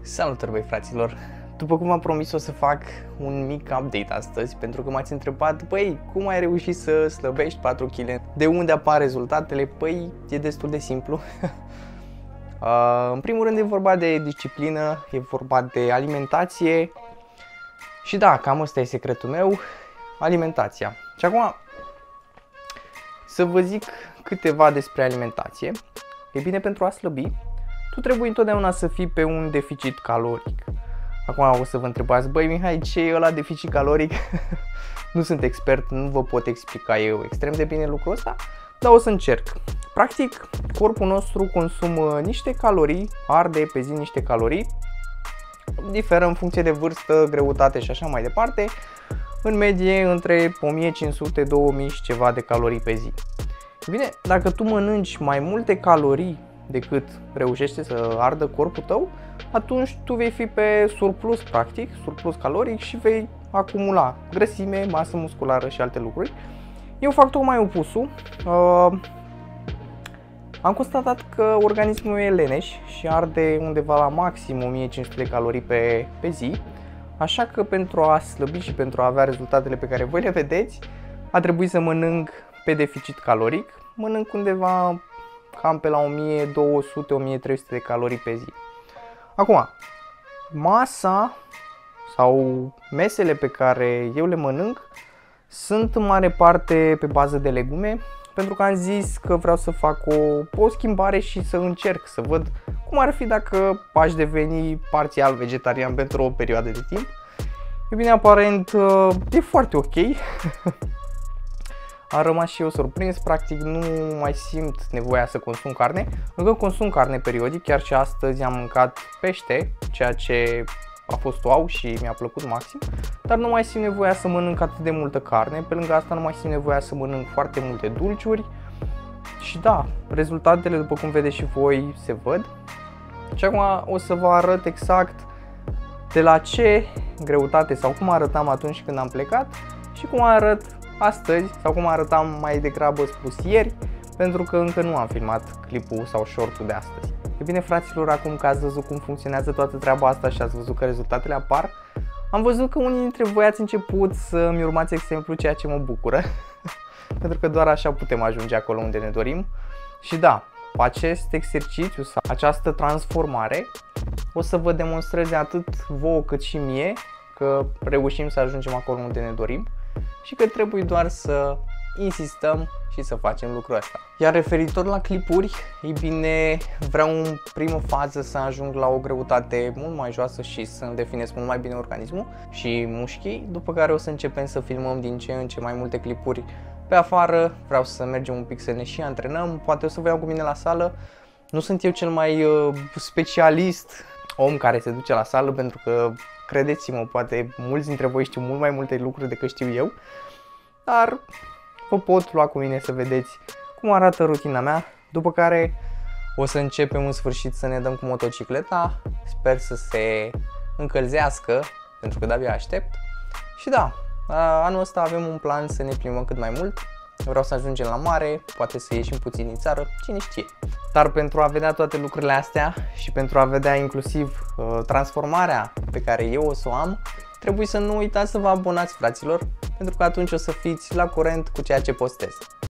Salutări, băi fraților! După cum am promis, o să fac un mic update astăzi, pentru că m-ați întrebat, băi, cum ai reușit să slăbești 4 kg? De unde apar rezultatele? Păi, e destul de simplu. În primul rând e vorba de disciplină, e vorba de alimentație și da, cam ăsta e secretul meu, alimentația. Și acum, să vă zic câteva despre alimentație. E bine, pentru a slăbi, tu trebuie întotdeauna să fii pe un deficit caloric. Acum o să vă întrebați, băi Mihai, ce e ăla deficit caloric? Nu sunt expert, nu vă pot explica eu extrem de bine lucrul ăsta, dar o să încerc. Practic, corpul nostru consumă niște calorii, arde pe zi niște calorii, diferă în funcție de vârstă, greutate și așa mai departe, în medie între 1500-2000 și ceva de calorii pe zi. Bine, dacă tu mănânci mai multe calorii decât reușește să ardă corpul tău, atunci tu vei fi pe surplus, practic, surplus caloric și vei acumula grăsime, masă musculară și alte lucruri. Eu fac tocmai opusul. Am constatat că organismul meu e leneș și arde undeva la maxim 1500 de calorii pe zi, așa că pentru a slăbi și pentru a avea rezultatele pe care voi le vedeți, a trebuit să mănânc pe deficit caloric, mănânc undeva cam pe la 1200-1300 de calorii pe zi. Acum, masa sau mesele pe care eu le mănânc sunt în mare parte pe bază de legume, pentru că am zis că vreau să fac o schimbare și să încerc să văd cum ar fi dacă aș deveni parțial vegetarian pentru o perioadă de timp. E bine, aparent e foarte ok. Am rămas și eu surprins, practic nu mai simt nevoia să consum carne. Încă consum carne periodic, chiar și astăzi am mâncat pește, ceea ce a fost wow și mi-a plăcut maxim. Dar nu mai simt nevoia să mănânc atât de multă carne, pe lângă asta nu mai simt nevoia să mănânc foarte multe dulciuri. Și da, rezultatele, după cum vedeți și voi, se văd. Și acum o să vă arăt exact de la ce greutate sau cum arătam atunci când am plecat și cum arăt astăzi, sau cum arătam mai degrabă spus ieri, pentru că încă nu am filmat clipul sau short-ul de astăzi. E bine, fraților, acum că ați văzut cum funcționează toată treaba asta și ați văzut că rezultatele apar, am văzut că unii dintre voi ați început să-mi urmați exemplu, ceea ce mă bucură, pentru că doar așa putem ajunge acolo unde ne dorim. Și da, acest exercițiu sau această transformare o să vă demonstreze atât vouă cât și mie că reușim să ajungem acolo unde ne dorim și că trebuie doar să insistăm și să facem lucrul ăsta. Iar referitor la clipuri, ei bine, vreau în primă fază să ajung la o greutate mult mai joasă și să-mi definesc mult mai bine organismul și mușchii, după care o să începem să filmăm din ce în ce mai multe clipuri pe afară. Vreau să mergem un pic să ne și antrenăm, poate o să vă iau cu mine la sală. Nu sunt eu cel mai specialist om care se duce la sală, pentru că credeți-mă, poate mulți dintre voi știu mult mai multe lucruri decât știu eu, dar vă pot lua cu mine să vedeți cum arată rutina mea, după care o să începem în sfârșit să ne dăm cu motocicleta, sper să se încălzească, pentru că de-abia aștept. Și da, anul ăsta avem un plan să ne plimbăm cât mai mult, vreau să ajungem la mare, poate să ieșim puțin din țară, cine știe. Dar pentru a vedea toate lucrurile astea și pentru a vedea inclusiv transformarea pe care eu o să o am, trebuie să nu uitați să vă abonați, fraților, pentru că atunci o să fiți la curent cu ceea ce postez.